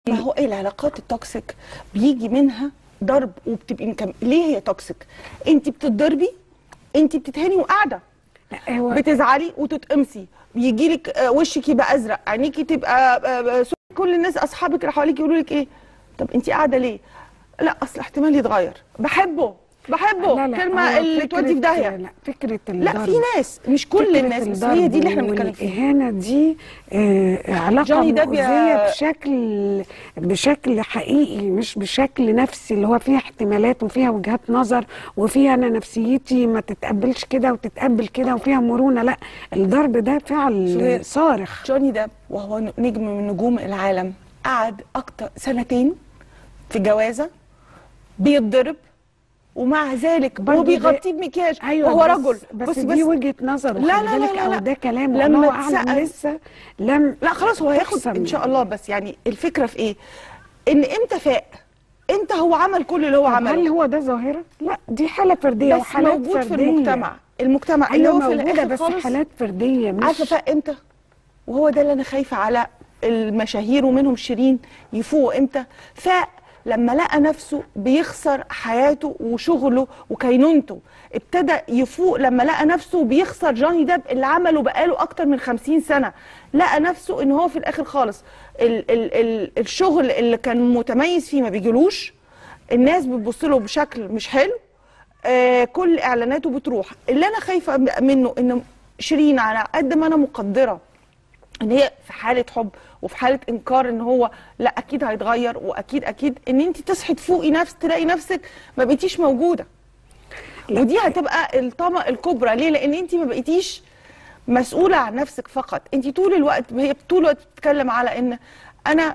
ما هو ايه العلاقات التوكسيك بيجي منها ضرب وبتبقي ليه هي توكسيك؟ انت بتتضربي، انت بتتهني وقاعده، بتزعلي وتتقمصي، بيجي لك وشك يبقى ازرق، عينيكي تبقى كل الناس اصحابك اللي حواليك يقولوا لك ايه؟ طب انت قاعده ليه؟ لا اصل احتمال يتغير، بحبه لا كلمه اللي تودي في داهيه. لا، فكره الضرب، لا في ناس، مش كل الناس، بس هي دي اللي احنا بنتكلم فيها. الاهانه دي علاقه مؤذيه بشكل حقيقي، مش بشكل نفسي اللي هو فيها احتمالات وفيها وجهات نظر وفيها انا نفسيتي ما تتقبلش كده وتتقبل كده وفيها مرونه. لا، الضرب ده فعل صارخ. جوني ديب وهو نجم من نجوم العالم قعد اكتر سنتين في جوازه بيتضرب، ومع ذلك هو بيغطيه بمكياج. أيوة، وهو رجل. بس دي وجهه نظر. لا لا لا لا، لا، ده كلام لما اعلم لسه لا خلاص هو هياخد ان شاء الله. بس يعني الفكره في ايه؟ ان امتى فاق؟ امتى هو عمل كل اللي هو عمله؟ هل هو ده ظاهره؟ لا، دي حاله فرديه بس وحالات موجود فرديه في المجتمع أيوة اللي هو موجودة، في الاخر بس خالص حالات فرديه. مش عارفه فاق امتى؟ وهو ده اللي انا خايفه على المشاهير ومنهم شيرين. يفوق امتى؟ فاق لما لقى نفسه بيخسر حياته وشغله وكينونته. ابتدى يفوق لما لقى نفسه بيخسر جوني ديب اللي عمله بقاله اكتر من 50 سنه. لقى نفسه ان هو في الاخر خالص الشغل اللي كان متميز فيه ما بيجيلوش، الناس بتبص له بشكل مش حلو، كل اعلاناته بتروح. اللي انا خايفه منه ان شيرين على قد ما انا مقدره ان هي في حاله حب وفي حاله انكار ان هو لا اكيد هيتغير، واكيد ان انت تصحي تفوقي تلاقي نفسك ما بقيتيش موجوده. ودي هتبقى الطامه الكبرى. ليه؟ لان انت ما بقيتيش مسؤوله عن نفسك فقط. انت طول الوقت، هي طول الوقت بتتكلم على ان انا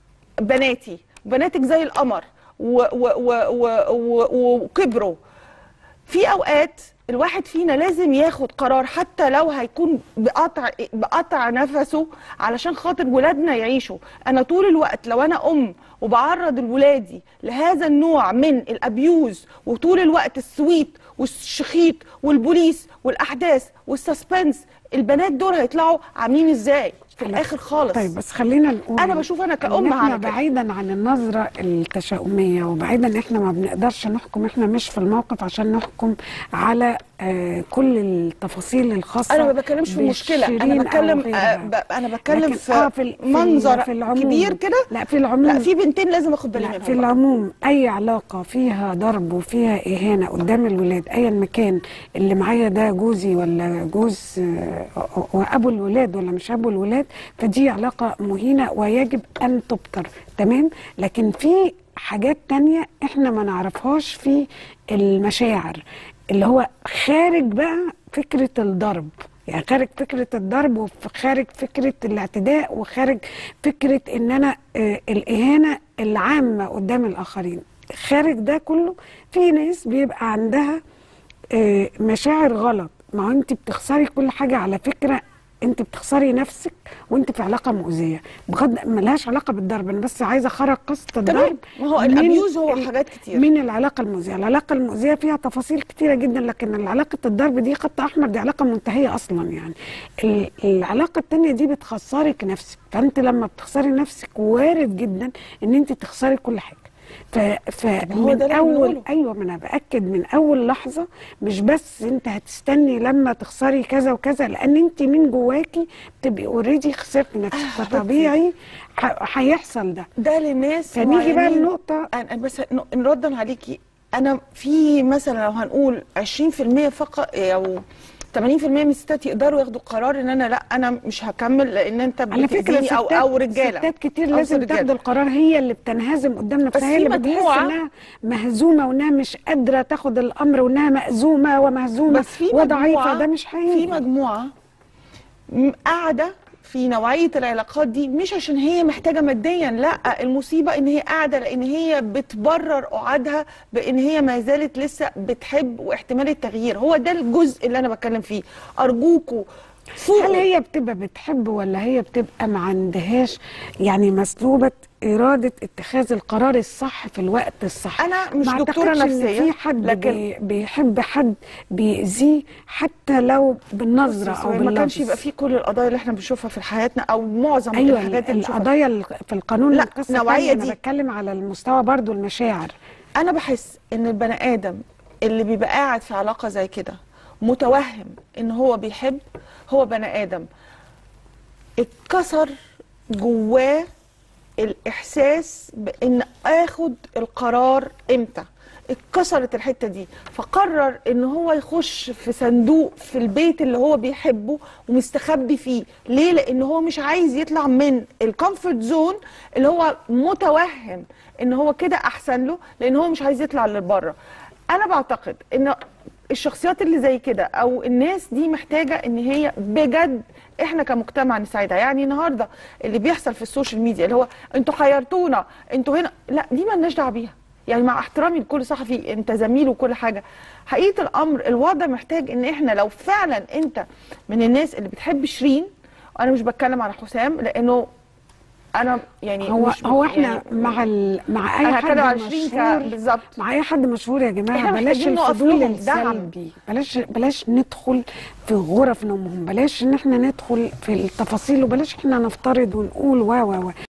بناتك زي القمر وكبروا. في اوقات الواحد فينا لازم ياخد قرار حتى لو هيكون بقطع نفسه علشان خاطر ولادنا يعيشوا. انا طول الوقت لو انا وبعرض ولادي لهذا النوع من الابيوز، وطول الوقت السويت والشخيط والبوليس والاحداث والسسبنس، البنات دول هيطلعوا عاملين ازاي في الاخر خالص؟ طيب بس خلينا نقول، انا بشوف انا كأم احنا بعيدا عن النظره التشاؤميه وبعيدا ان احنا ما بنقدرش نحكم، احنا مش في الموقف عشان نحكم على كل التفاصيل الخاصه. انا ما بتكلمش في مشكله، انا بتكلم في منظر كبير كده. لا في العموم، لا في بنتين لازم اخد بالي منهم. في العموم اي علاقه فيها ضرب وفيها اهانه قدام الولاد، ايا مكان اللي معايا ده جوزي ولا جوز وابو الولاد ولا مش ابو الولاد، فدي علاقه مهينه ويجب ان تبتر. تمام. لكن في حاجات تانية احنا ما نعرفهاش في المشاعر، اللي هو خارج بقى فكرة الضرب، يعني خارج فكرة الضرب وخارج فكرة الاعتداء وخارج فكرة ان انا الاهانة العامة قدام الاخرين. خارج ده كله في ناس بيبقى عندها مشاعر غلط. ما هو انت بتخسري كل حاجة على فكرة، انت بتخسري نفسك وانت في علاقه مؤذيه بغض ملهاش علاقه بالضرب. انا بس عايزه اخرج قصه الضرب. ما هو الابيوز هو حاجات كتير من العلاقه المؤذيه. العلاقه المؤذيه فيها تفاصيل كتيره جدا، لكن علاقه الضرب دي خط احمر، دي علاقه منتهيه اصلا. يعني العلاقه الثانيه دي بتخسرك نفسك، فانت لما بتخسري نفسك وارد جدا ان انت تخسري كل حاجه. من اول، ايوه، ما انا باكد من اول لحظه، مش بس انت هتستني لما تخسري كذا وكذا، لان انت من جواكي بتبقي اوريدي خسرتي نفسك، فطبيعي هيحصل ده للناس. فنيجي بقى النقطه، انا بس نردا عليكي. انا في مثلا لو هنقول 20% فقط او 80% من الستات يقدروا ياخدوا قرار ان انا لا انا مش هكمل لان انت بتأذيني، او رجاله. ستات كتير لازم تاخد القرار، هي اللي بتنهزم قدام نفسها، هي اللي بتحس انها مهزومه وانها مش قادره تاخد الامر وانها مأزومه ومهزومه وضعيفه. ده مش حقيقي. في مجموعه قاعده في نوعيه العلاقات دي مش عشان هي محتاجه ماديا، لا، المصيبه ان هي قاعده لان هي بتبرر قعادها بان هي ما زالت لسه بتحب واحتمال التغيير. هو ده الجزء اللي انا بتكلم فيه. ارجوكوا فوق. هل هي بتبقى بتحب ولا هي بتبقى ما عندهاش يعني مسلوبة إرادة اتخاذ القرار الصح في الوقت الصح؟ انا مش ما دكتوره أعتقدش نفسيه، إن في حد لكن بيحب حد بيأذيه حتى لو بالنظرة أو ما كانش يبقى باللفظ. في كل القضايا اللي احنا بنشوفها في حياتنا، او معظم أيوة، الحاجات اللي بنشوفها. القضايا في القانون لا، قصة نوعية تانية، أنا دي. بتكلم على المستوى برضو المشاعر. انا بحس ان البني ادم اللي بيبقى قاعد في علاقه زي كده متوهم ان هو بيحب، هو بني ادم اتكسر جواه الاحساس بان اخد القرار امتى. اتكسرت الحته دي، فقرر ان هو يخش في صندوق في البيت اللي هو بيحبه ومستخبي فيه. ليه؟ لان هو مش عايز يطلع من الكومفورت زون اللي هو متوهم ان هو كده احسن له، لان هو مش عايز يطلع لبره. انا بعتقد ان الشخصيات اللي زي كده او الناس دي محتاجه ان هي بجد احنا كمجتمع نساعدها. يعني النهارده اللي بيحصل في السوشيال ميديا اللي هو انتوا حيرتونا، انتوا هنا، لا دي مالناش دعوه بيها. يعني مع احترامي لكل صحفي، انت زميل وكل حاجه، حقيقه الامر الوضع محتاج ان احنا لو فعلا انت من الناس اللي بتحب شيرين، انا مش بتكلم على حسام لانه انا يعني مش هو احنا يعني مع اي انا حد هتكلم على شيرين مشهور، بالظبط. مع اي حد مشهور يا جماعه احنا بلاش محتاجين نقف الفضول لهم دعم. السلبي، بلاش ندخل في غرف نومهم، بلاش ان احنا ندخل في التفاصيل، وبلاش احنا نفترض ونقول و